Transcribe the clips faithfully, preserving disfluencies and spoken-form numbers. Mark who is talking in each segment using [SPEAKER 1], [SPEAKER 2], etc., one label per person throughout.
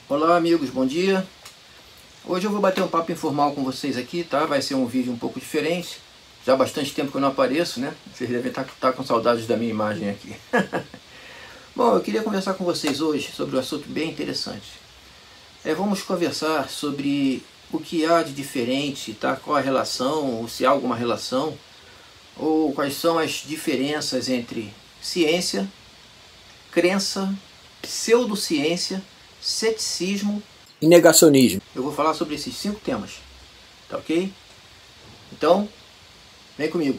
[SPEAKER 1] Olá amigos, bom dia. Hoje eu vou bater um papo informal com vocês aqui, tá? Vai ser um vídeo um pouco diferente. Já há bastante tempo que eu não apareço, né? Vocês devem estar, estar com saudades da minha imagem aqui. Bom, eu queria conversar com vocês hoje sobre um assunto bem interessante. É, vamos conversar sobre o que há de diferente, tá? Qual a relação, ou se há alguma relação, ou quais são as diferenças entre ciência, crença, pseudociência, ceticismo e negacionismo. Eu vou falar sobre esses cinco temas, tá ok? Então, vem comigo.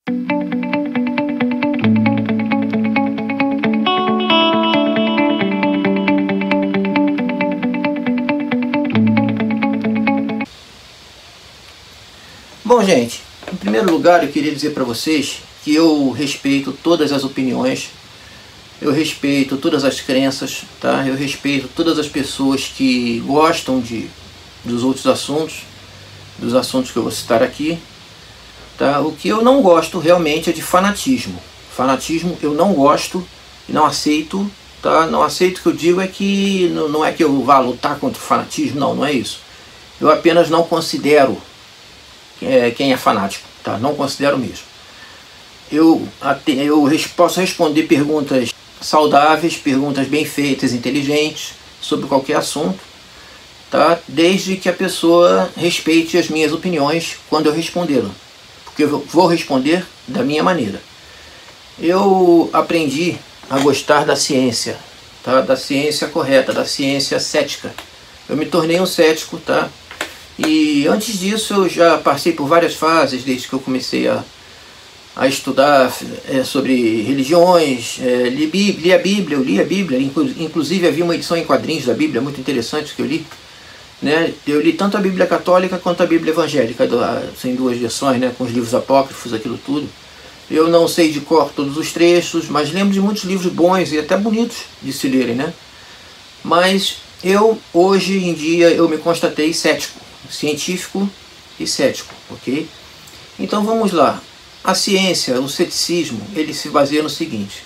[SPEAKER 1] Bom, gente, em primeiro lugar eu queria dizer para vocês que eu respeito todas as opiniões, eu respeito todas as crenças, tá? Eu respeito todas as pessoas que gostam de, dos outros assuntos, dos assuntos que eu vou citar aqui, tá? O que eu não gosto realmente é de fanatismo. Fanatismo eu não gosto e não aceito, tá? Não aceito. O que eu digo é que não, não é que eu vá lutar contra o fanatismo, não, não é isso. Eu apenas não considero é, quem é fanático, tá? Não considero mesmo. Eu, eu posso responder perguntas saudáveis, perguntas bem feitas, inteligentes, sobre qualquer assunto, tá? Desde que a pessoa respeite as minhas opiniões quando eu respondê-la, porque eu vou responder da minha maneira. Eu aprendi a gostar da ciência, tá? Da ciência correta, da ciência cética. Eu me tornei um cético, tá? E antes disso eu já passei por várias fases, desde que eu comecei a a estudar é, sobre religiões, é, li, li a Bíblia, eu li a Bíblia, inclusive havia uma edição em quadrinhos da Bíblia muito interessante que eu li, né? Eu li tanto a Bíblia católica quanto a Bíblia evangélica, sem duas versões, né? Com os livros apócrifos, aquilo tudo. Eu não sei de cor todos os trechos, mas lembro de muitos livros bons e até bonitos de se lerem, né? Mas eu, hoje em dia, eu me constatei cético, científico e cético, ok? Então vamos lá. A ciência, o ceticismo, ele se baseia no seguinte: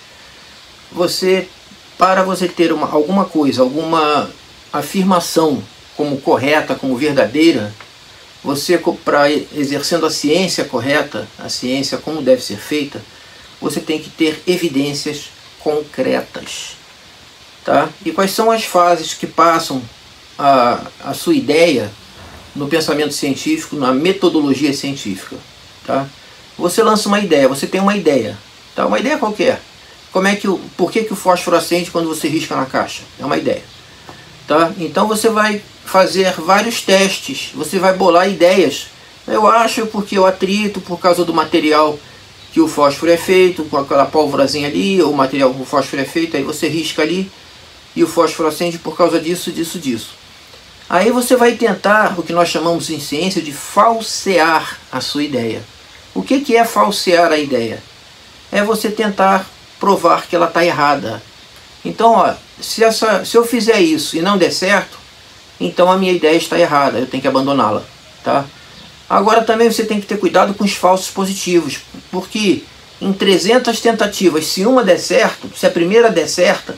[SPEAKER 1] você, para você ter uma, alguma coisa, alguma afirmação como correta, como verdadeira, você, para exercendo a ciência correta, a ciência como deve ser feita, você tem que ter evidências concretas, tá? E quais são as fases que passam a, a sua ideia no pensamento científico, na metodologia científica, tá? Você lança uma ideia, você tem uma ideia, tá? Uma ideia qualquer. Como é que o, por que, que o fósforo acende quando você risca na caixa? É uma ideia, tá? Então você vai fazer vários testes, você vai bolar ideias. Eu acho porque o atrito, por causa do material que o fósforo é feito, com aquela pólvorazinha ali, o material que o fósforo é feito, aí você risca ali e o fósforo acende por causa disso, disso, disso. Aí você vai tentar o que nós chamamos em ciência de falsear a sua ideia. O que que é falsear a ideia? É você tentar provar que ela está errada. Então, ó, se, essa, se eu fizer isso e não der certo, então a minha ideia está errada, eu tenho que abandoná-la, tá? Agora também você tem que ter cuidado com os falsos positivos, porque em trezentas tentativas, se uma der certo, se a primeira der certa,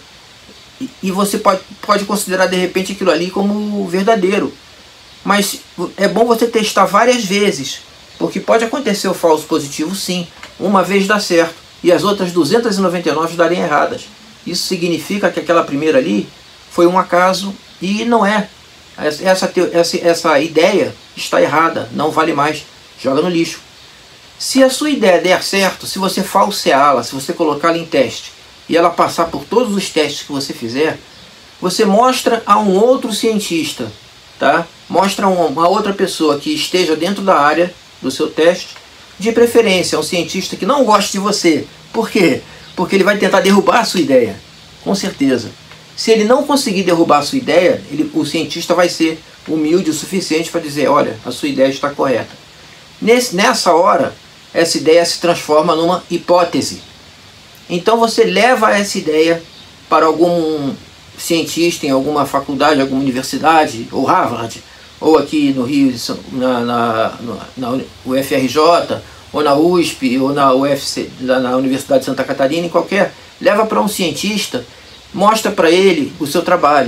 [SPEAKER 1] e você pode, pode considerar de repente aquilo ali como verdadeiro. Mas é bom você testar várias vezes, porque pode acontecer o falso positivo sim, uma vez dá certo, e as outras duzentas e noventa e nove darem erradas. Isso significa que aquela primeira ali foi um acaso, e não é. Essa, essa, essa ideia está errada, não vale mais, joga no lixo. Se a sua ideia der certo, se você falseá-la, se você colocá-la em teste, e ela passar por todos os testes que você fizer, você mostra a um outro cientista, tá? Mostra a uma outra pessoa que esteja dentro da área do seu teste, de preferência um cientista que não goste de você. Por quê? Porque ele vai tentar derrubar a sua ideia, com certeza. Se ele não conseguir derrubar a sua ideia, ele, o cientista vai ser humilde o suficiente para dizer, olha, a sua ideia está correta. Nesse, nessa hora, essa ideia se transforma numa hipótese. Então você leva essa ideia para algum cientista em alguma faculdade, alguma universidade, ou Harvard, ou aqui no Rio, na, na, na U F R J, ou na U S P, ou na U F C, na Universidade de Santa Catarina, em qualquer, leva para um cientista, mostra para ele o seu trabalho,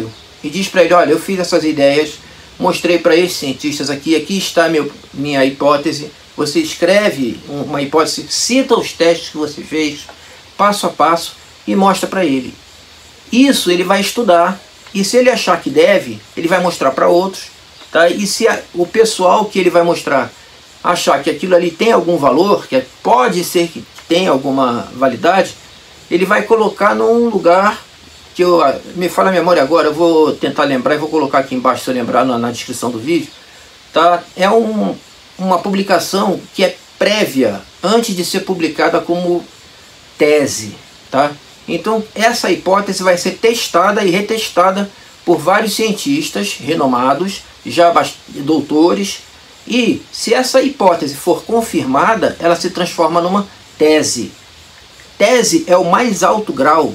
[SPEAKER 1] e diz para ele, olha, eu fiz essas ideias, mostrei para esses cientistas aqui, aqui está meu, minha hipótese, você escreve uma hipótese, cita os testes que você fez, passo a passo, e mostra para ele. Isso ele vai estudar, e se ele achar que deve, ele vai mostrar para outros, tá? E se a, o pessoal que ele vai mostrar achar que aquilo ali tem algum valor, que pode ser que tenha alguma validade, ele vai colocar num lugar que eu, me fala a memória agora, eu vou tentar lembrar e vou colocar aqui embaixo se eu lembrar na, na descrição do vídeo, tá? É um, uma publicação que é prévia, antes de ser publicada como tese, tá? Então essa hipótese vai ser testada e retestada por vários cientistas renomados, já doutores, e se essa hipótese for confirmada, ela se transforma numa tese. Tese é o mais alto grau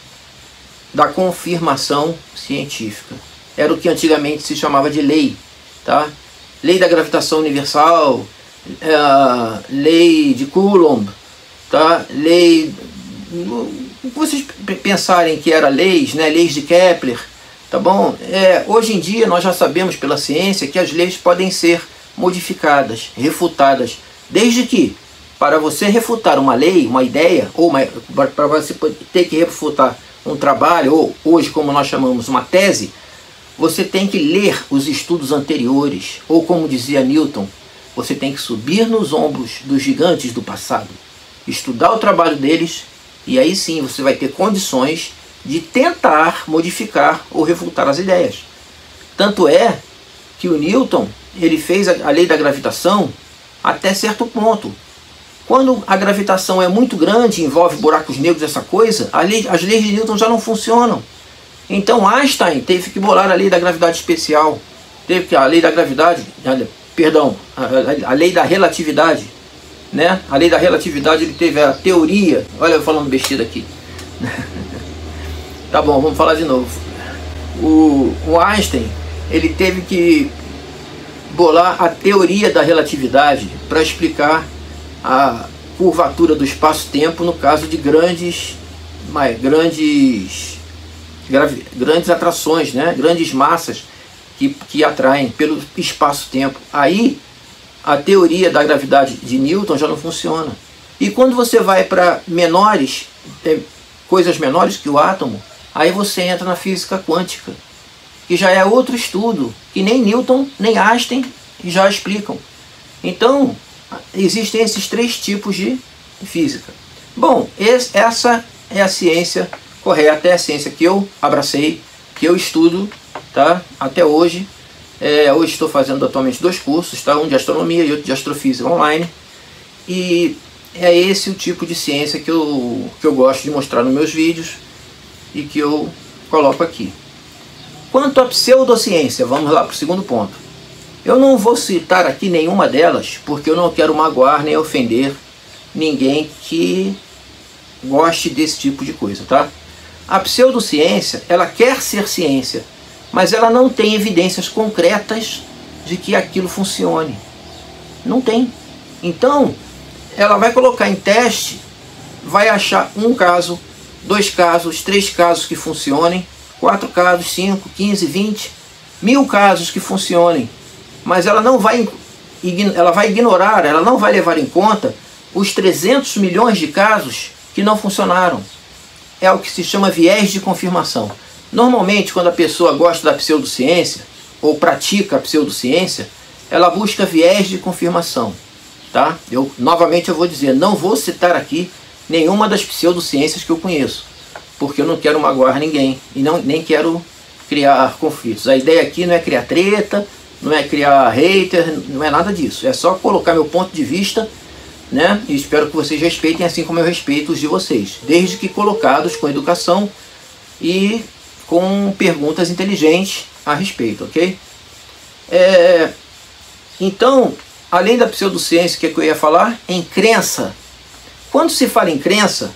[SPEAKER 1] da confirmação científica. Era o que antigamente se chamava de lei, tá? Lei da gravitação universal, é, lei de Coulomb, tá? Lei, vocês pensarem que era leis, né? Leis de Kepler, tá bom? É, hoje em dia nós já sabemos pela ciência que as leis podem ser modificadas, refutadas, desde que para você refutar uma lei, uma ideia, ou para você ter que refutar um trabalho, ou hoje como nós chamamos uma tese, você tem que ler os estudos anteriores, ou como dizia Newton, você tem que subir nos ombros dos gigantes do passado, estudar o trabalho deles, e aí sim você vai ter condições de tentar modificar ou refutar as ideias. Tanto é que o Newton, ele fez a lei da gravitação até certo ponto. Quando a gravitação é muito grande, envolve buracos negros, essa coisa, a lei, as leis de Newton já não funcionam. Então Einstein teve que bolar a lei da gravidade especial, teve que a lei da gravidade, perdão, a, a lei da relatividade, né? A lei da relatividade, ele teve a teoria, olha eu falando besteira aqui. Tá bom, vamos falar de novo. O, o Einstein, ele teve que bolar a teoria da relatividade para explicar a curvatura do espaço-tempo no caso de grandes, grandes, grandes atrações, né? Grandes massas que, que atraem pelo espaço-tempo. Aí a teoria da gravidade de Newton já não funciona. E quando você vai para menores, coisas menores que o átomo, aí você entra na física quântica, que já é outro estudo, que nem Newton nem Einstein já explicam. Então existem esses três tipos de física. Bom, esse, essa é a ciência correta, é a ciência que eu abracei, que eu estudo, tá? Até hoje. É, hoje estou fazendo atualmente dois cursos, tá? Um de astronomia e outro de astrofísica online. E é esse o tipo de ciência que eu, que eu gosto de mostrar nos meus vídeos e que eu coloco aqui. Quanto à pseudociência, vamos lá para o segundo ponto. Eu não vou citar aqui nenhuma delas, porque eu não quero magoar nem ofender ninguém que goste desse tipo de coisa, tá? A pseudociência, ela quer ser ciência, mas ela não tem evidências concretas de que aquilo funcione. Não tem. Então, ela vai colocar em teste, vai achar um caso, dois casos, três casos que funcionem, quatro casos, cinco, quinze, vinte, mil casos que funcionem. Mas ela não vai, ela vai ignorar, ela não vai levar em conta os trezentos milhões de casos que não funcionaram. É o que se chama viés de confirmação. Normalmente, quando a pessoa gosta da pseudociência, ou pratica a pseudociência, ela busca viés de confirmação. Tá? Eu, novamente eu vou dizer, não vou citar aqui nenhuma das pseudociências que eu conheço, porque eu não quero magoar ninguém, e não, nem quero criar conflitos. A ideia aqui não é criar treta, não é criar hater, não é nada disso. É só colocar meu ponto de vista, né? E espero que vocês respeitem assim como eu respeito os de vocês, desde que colocados com educação e com perguntas inteligentes a respeito, ok? É, então, além da pseudociência, que, é que eu ia falar? Em crença. Quando se fala em crença,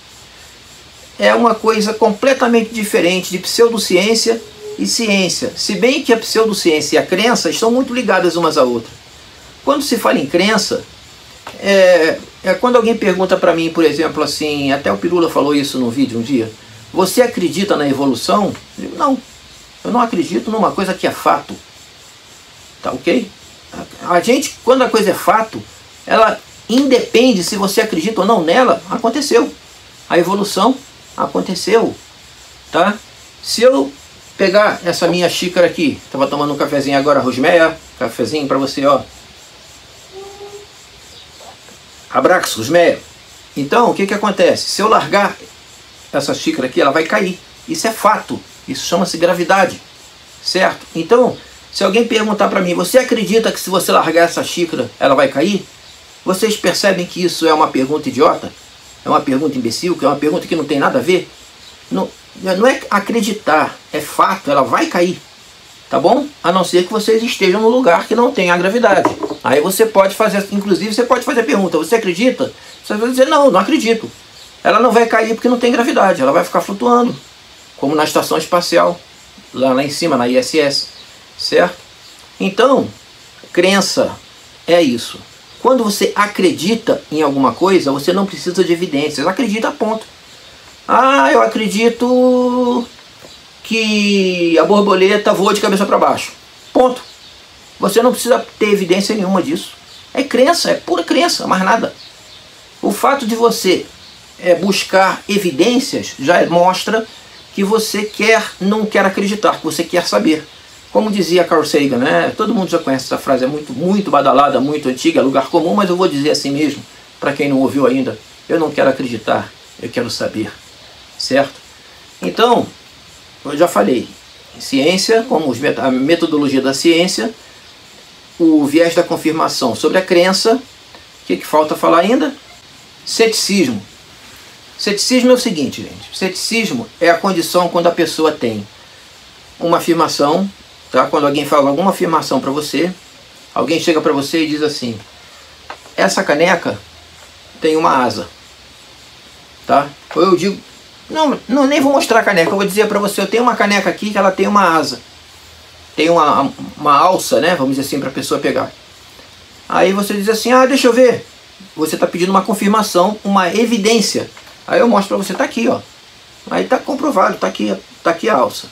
[SPEAKER 1] é uma coisa completamente diferente de pseudociência e ciência. Se bem que a pseudociência e a crença estão muito ligadas umas à outra. Quando se fala em crença, é, é quando alguém pergunta para mim, por exemplo, assim, até o Pirula falou isso no vídeo um dia, você acredita na evolução? Eu digo, não. Eu não acredito numa coisa que é fato. Tá ok? A gente, quando a coisa é fato, ela independe se você acredita ou não nela, aconteceu. A evolução aconteceu. Tá? Se eu pegar essa minha xícara aqui, estava tomando um cafezinho agora, Rosmeia, cafezinho para você, ó. Abraço, Rosmeia. Então, o que que acontece? Se eu largar essa xícara aqui, ela vai cair. Isso é fato. Isso chama-se gravidade. Certo? Então, se alguém perguntar para mim, você acredita que se você largar essa xícara, ela vai cair? Vocês percebem que isso é uma pergunta idiota? É uma pergunta imbecil? Que é uma pergunta que não tem nada a ver? Não, não é acreditar, é fato, ela vai cair. Tá bom? A não ser que vocês estejam num lugar que não tenha a gravidade. Aí você pode fazer, inclusive você pode fazer a pergunta, você acredita? Você vai dizer, não, não acredito. Ela não vai cair porque não tem gravidade, ela vai ficar flutuando. Como na estação espacial, lá, lá em cima, na I S S. Certo? Então, crença é isso. Quando você acredita em alguma coisa, você não precisa de evidências. Acredita, ponto. Ah, eu acredito que a borboleta voa de cabeça para baixo. Ponto. Você não precisa ter evidência nenhuma disso. É crença, é pura crença, mais nada. O fato de você é, buscar evidências já mostra que você quer, não quer acreditar, que você quer saber. Como dizia Carl Sagan, né? Todo mundo já conhece essa frase, é muito, muito badalada, muito antiga, é lugar comum, mas eu vou dizer assim mesmo, para quem não ouviu ainda. Eu não quero acreditar, eu quero saber. Certo? Então, eu já falei, ciência, como a metodologia da ciência, o viés da confirmação sobre a crença. O que, que falta falar ainda? Ceticismo. Ceticismo é o seguinte, gente. Ceticismo é a condição quando a pessoa tem uma afirmação, tá? Quando alguém fala alguma afirmação para você, alguém chega para você e diz assim, essa caneca tem uma asa, tá? Ou eu digo, não, não nem vou mostrar a caneca, eu vou dizer para você, eu tenho uma caneca aqui que ela tem uma asa, tem uma, uma alça, né? Vamos dizer assim, para a pessoa pegar. Aí você diz assim, ah, deixa eu ver. Você está pedindo uma confirmação, uma evidência. Aí eu mostro para você, está aqui, ó. Aí está comprovado, está aqui, tá aqui a alça.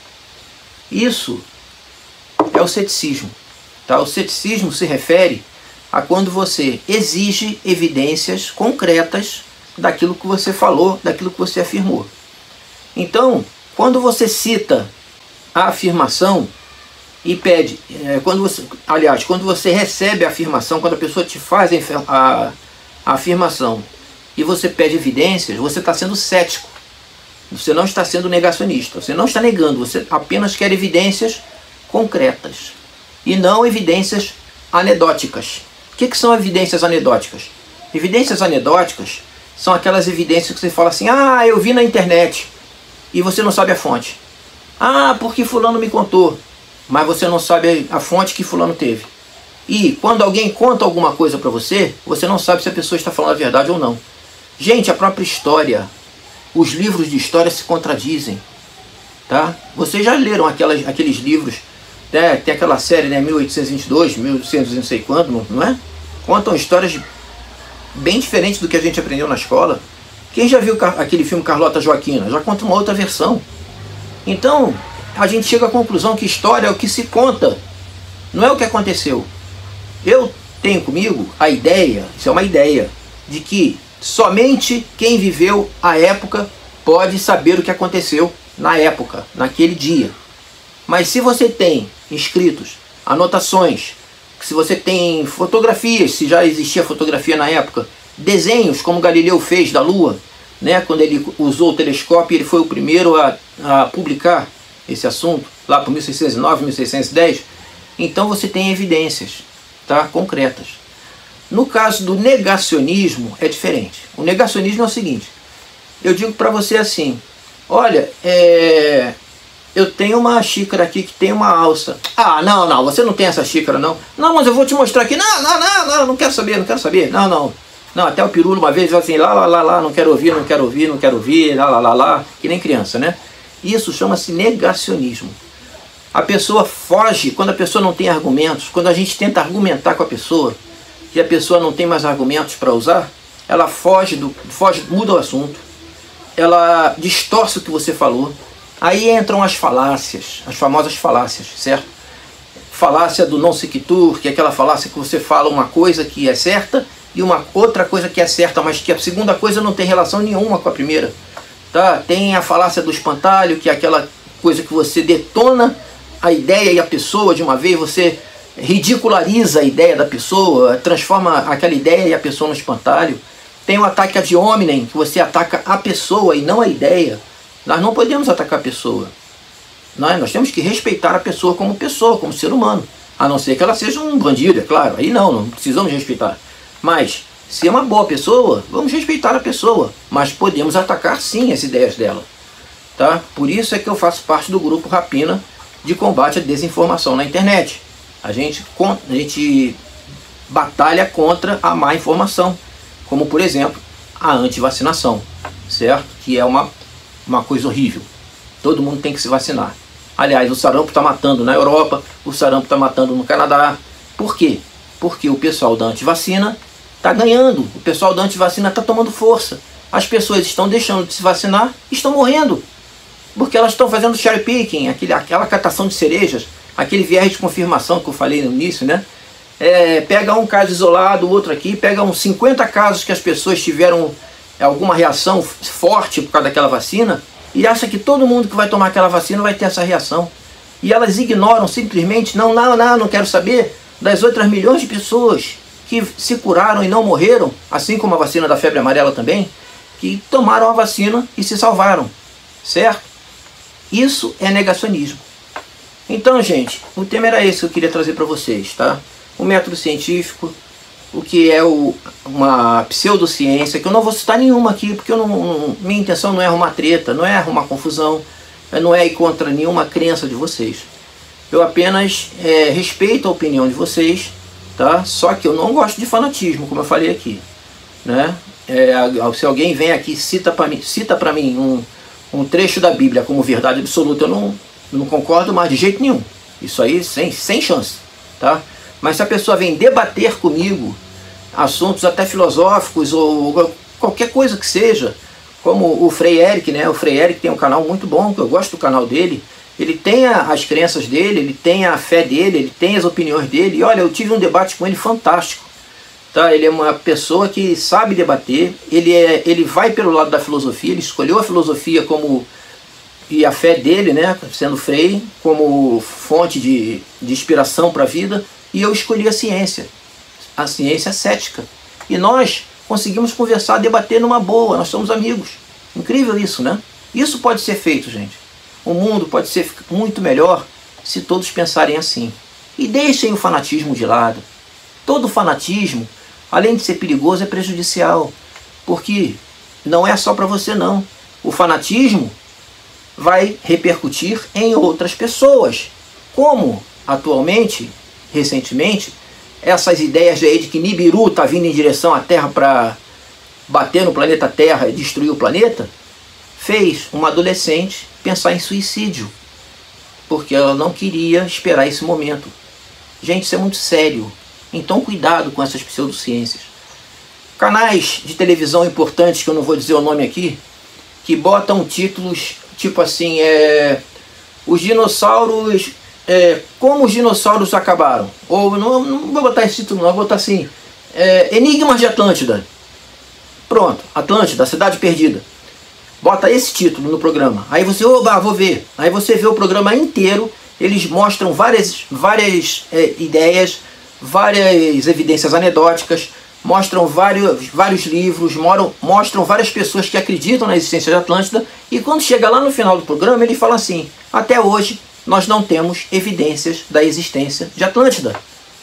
[SPEAKER 1] Isso é o ceticismo. Tá? O ceticismo se refere a quando você exige evidências concretas daquilo que você falou, daquilo que você afirmou. Então, quando você cita a afirmação e pede, é, quando você, aliás, quando você recebe a afirmação, quando a pessoa te faz a, a, a afirmação e você pede evidências, você está sendo cético. Você não está sendo negacionista, você não está negando, você apenas quer evidências concretas e não evidências anedóticas. O que, que são evidências anedóticas? Evidências anedóticas são aquelas evidências que você fala assim, ah, eu vi na internet, e você não sabe a fonte. Ah, porque fulano me contou, mas você não sabe a fonte que fulano teve. E quando alguém conta alguma coisa para você, você não sabe se a pessoa está falando a verdade ou não. Gente, a própria história, os livros de história se contradizem. Tá? Vocês já leram aquelas, aqueles livros, né? Tem aquela série, né, mil oitocentos e vinte e dois, mil e oitocentos e não sei quando, não é? Contam histórias bem diferentes do que a gente aprendeu na escola. Quem já viu aquele filme Carlota Joaquina? Já conta uma outra versão. Então, a gente chega à conclusão que história é o que se conta, não é o que aconteceu. Eu tenho comigo a ideia, isso é uma ideia, de que somente quem viveu a época pode saber o que aconteceu na época, naquele dia. Mas se você tem escritos, anotações, se você tem fotografias, se já existia fotografia na época, desenhos como Galileu fez da Lua, né, quando ele usou o telescópio, ele foi o primeiro a, a publicar esse assunto, lá por mil seiscentos e nove, mil seiscentos e dez, então você tem evidências, tá, concretas. No caso do negacionismo é diferente. O negacionismo é o seguinte, eu digo para você assim, olha, é, eu tenho uma xícara aqui que tem uma alça. Ah, não, não, você não tem essa xícara não. Não, mas eu vou te mostrar aqui. Não, não, não, não, não quero saber, não quero saber. Não, não. Não, até o Pirulo uma vez assim, lá, lá, lá, lá, não quero ouvir, não quero ouvir, não quero ouvir, lá, lá, lá, lá, que nem criança, né? Isso chama-se negacionismo. A pessoa foge quando a pessoa não tem argumentos, quando a gente tenta argumentar com a pessoa e a pessoa não tem mais argumentos para usar, ela foge, do, foge, muda o assunto, ela distorce o que você falou, Aí entram as falácias, as famosas falácias, certo? Falácia do non sequitur, que é aquela falácia que você fala uma coisa que é certa e uma outra coisa que é certa, mas que a segunda coisa não tem relação nenhuma com a primeira. Tá? Tem a falácia do espantalho, que é aquela coisa que você detona a ideia e a pessoa de uma vez, você ridiculariza a ideia da pessoa, transforma aquela ideia e a pessoa no espantalho. Tem o ataque ad hominem, que você ataca a pessoa e não a ideia. Nós não podemos atacar a pessoa. Nós, nós temos que respeitar a pessoa como pessoa, como ser humano. A não ser que ela seja um bandido, é claro. Aí não, não precisamos respeitar. Mas, se é uma boa pessoa, vamos respeitar a pessoa. Mas podemos atacar sim as ideias dela. Tá? Por isso é que eu faço parte do grupo Rapina de combate à desinformação na internet. A gente, a gente batalha contra a má informação. Como, por exemplo, a antivacinação. Certo? Que é uma, uma coisa horrível. Todo mundo tem que se vacinar. Aliás, o sarampo está matando na Europa, o sarampo está matando no Canadá. Por quê? Porque o pessoal da antivacina está ganhando, o pessoal da antivacina está tomando força. As pessoas estão deixando de se vacinar e estão morrendo. Porque elas estão fazendo cherry picking, aquele, aquela catação de cerejas, aquele viés de confirmação que eu falei no início, né? É, pega um caso isolado, outro aqui, pega uns cinquenta casos que as pessoas tiveram alguma reação forte por causa daquela vacina, e acha que todo mundo que vai tomar aquela vacina vai ter essa reação. E elas ignoram simplesmente, não, não, não, não quero saber das outras milhões de pessoas que se curaram e não morreram, assim como a vacina da febre amarela também, que tomaram a vacina e se salvaram, certo? Isso é negacionismo. Então, gente, o tema era esse que eu queria trazer para vocês, tá? O método científico, o que é o, uma pseudociência, que eu não vou citar nenhuma aqui, porque eu não, não, minha intenção não é arrumar treta, não é arrumar confusão, não é ir contra nenhuma crença de vocês. Eu apenas é, respeito a opinião de vocês, tá? Só que eu não gosto de fanatismo, como eu falei aqui, né? É, se alguém vem aqui e cita para mim, cita para mim um, um trecho da Bíblia como verdade absoluta, eu não, não concordo mais de jeito nenhum. Isso aí sem, sem chance, tá? Mas se a pessoa vem debater comigo assuntos até filosóficos ou qualquer coisa que seja, como o Frei Eric, né? O Frei Eric tem um canal muito bom, que eu gosto do canal dele. Ele tem as crenças dele, ele tem a fé dele, ele tem as opiniões dele. E olha, eu tive um debate com ele fantástico. Tá? Ele é uma pessoa que sabe debater, ele, é, ele vai pelo lado da filosofia, ele escolheu a filosofia como... e a fé dele, né, sendo Frei, como fonte de, de inspiração para a vida. E eu escolhi a ciência, a ciência cética. E nós conseguimos conversar, debater numa boa, nós somos amigos. Incrível isso, né? Isso pode ser feito, gente. O mundo pode ser muito melhor se todos pensarem assim. E deixem o fanatismo de lado. Todo fanatismo, além de ser perigoso, é prejudicial. Porque não é só para você, não. O fanatismo vai repercutir em outras pessoas. Como, atualmente... recentemente, essas ideias aí de que Nibiru está vindo em direção à Terra para bater no planeta Terra e destruir o planeta, fez uma adolescente pensar em suicídio, porque ela não queria esperar esse momento. Gente, isso é muito sério. Então cuidado com essas pseudociências. Canais de televisão importantes, que eu não vou dizer o nome aqui, que botam títulos tipo assim, é, os dinossauros... É, como os dinossauros acabaram. Ou não, não vou botar esse título, não, vou botar assim, é, Enigmas de Atlântida. Pronto, Atlântida, a cidade perdida. Bota esse título no programa. Aí você, oba, vou ver. Aí você vê o programa inteiro. Eles mostram várias, várias é, ideias, várias evidências anedóticas, mostram vários, vários livros, mostram, mostram várias pessoas que acreditam na existência de Atlântida. E quando chega lá no final do programa, ele fala assim: até hoje nós não temos evidências da existência de Atlântida.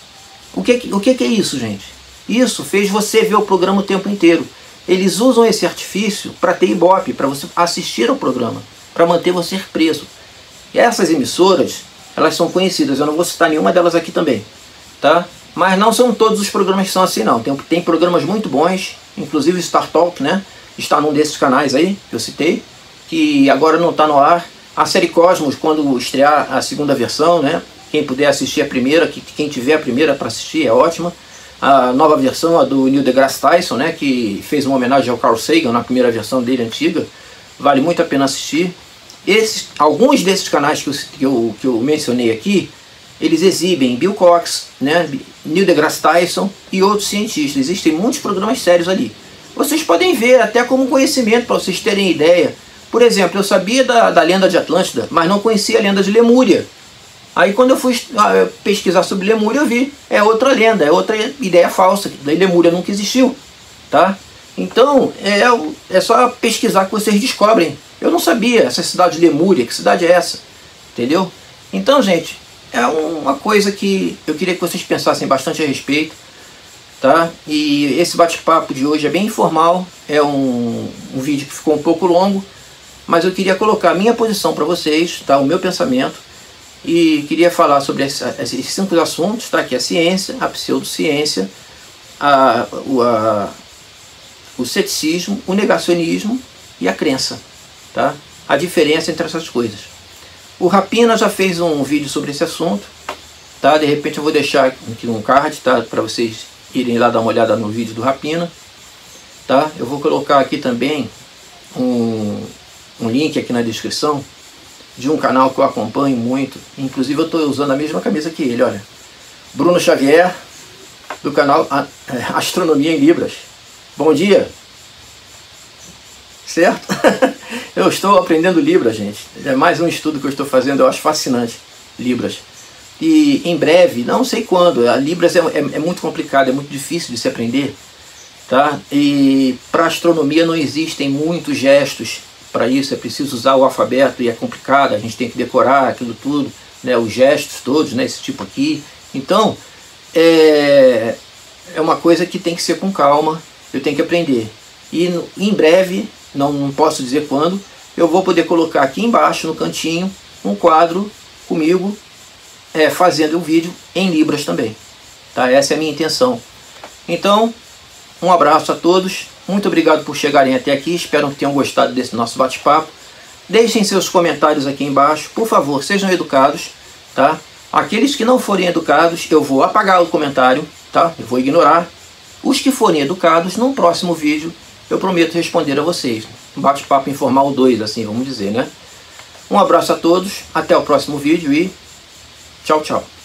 [SPEAKER 1] O que, o que, que é isso, gente? Isso fez você ver o programa o tempo inteiro. Eles usam esse artifício para ter ibope, para você assistir ao programa, para manter você preso. E essas emissoras, elas são conhecidas, eu não vou citar nenhuma delas aqui também, tá? Mas não são todos os programas que são assim, não. Tem, tem programas muito bons, inclusive o Star Talk, né? Está num desses canais aí, que eu citei, que agora não está no ar. A série Cosmos, quando estrear a segunda versão, né? Quem puder assistir a primeira, que, quem tiver a primeira para assistir, é ótima. A nova versão, a do Neil deGrasse Tyson, né? Que fez uma homenagem ao Carl Sagan na primeira versão dele, antiga. Vale muito a pena assistir. esses, alguns desses canais que eu, que, eu, que eu mencionei aqui, eles exibem Bill Cox, né, Neil deGrasse Tyson e outros cientistas. Existem muitos programas sérios ali. Vocês podem ver até como conhecimento, para vocês terem ideia. Por exemplo, eu sabia da, da lenda de Atlântida, mas não conhecia a lenda de Lemúria. Aí quando eu fui pesquisar sobre Lemúria, eu vi, é outra lenda, é outra ideia falsa, da Lemúria nunca existiu, tá? Então, é, é só pesquisar que vocês descobrem. Eu não sabia essa cidade de Lemúria, que cidade é essa? Entendeu? Então, gente, é uma coisa que eu queria que vocês pensassem bastante a respeito, tá? E esse bate-papo de hoje é bem informal, é um, um vídeo que ficou um pouco longo, mas eu queria colocar a minha posição para vocês, tá? O meu pensamento, e queria falar sobre esses cinco assuntos, tá? Que é a ciência, a pseudociência, a, a, o ceticismo, o negacionismo e a crença, tá? A diferença entre essas coisas. O Rapina já fez um vídeo sobre esse assunto, tá? De repente eu vou deixar aqui um card, tá? Para vocês irem lá dar uma olhada no vídeo do Rapina, tá? Eu vou colocar aqui também um, um link aqui na descrição de um canal que eu acompanho muito, inclusive eu estou usando a mesma camisa que ele, olha. Bruno Xavier, do canal Astronomia em Libras. Bom dia! Certo? Eu estou aprendendo Libras, gente. É mais um estudo que eu estou fazendo, eu acho fascinante, Libras. E em breve, não sei quando, a Libras é, é, é muito complicado, é muito difícil de se aprender, tá? E para astronomia não existem muitos gestos para isso, é preciso usar o alfabeto e é complicado, a gente tem que decorar aquilo tudo, né? Os gestos todos, né? Esse tipo aqui. Então, é, é uma coisa que tem que ser com calma, eu tenho que aprender. E em breve, não, não posso dizer quando, eu vou poder colocar aqui embaixo, no cantinho, um quadro comigo, é, fazendo um vídeo em Libras também. Tá? Essa é a minha intenção. Então, um abraço a todos. Muito obrigado por chegarem até aqui. Espero que tenham gostado desse nosso bate-papo. Deixem seus comentários aqui embaixo. Por favor, sejam educados. Tá? Aqueles que não forem educados, eu vou apagar o comentário. Tá? Eu vou ignorar. Os que forem educados, num próximo vídeo, eu prometo responder a vocês. Um bate-papo informal dois, assim, vamos dizer, né? Um abraço a todos. Até o próximo vídeo e tchau, tchau.